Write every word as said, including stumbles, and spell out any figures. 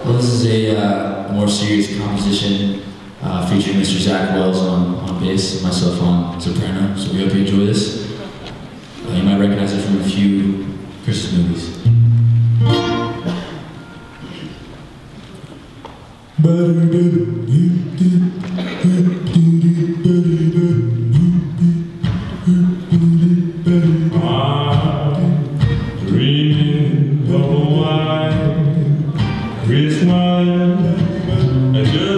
Well, this is a uh, more serious composition uh, featuring Mister Zach Wells on, on bass and myself on soprano, so we hope you enjoy this. Uh, you might recognize it from a few Christmas movies. I'm dreaming of a white Christmas, and just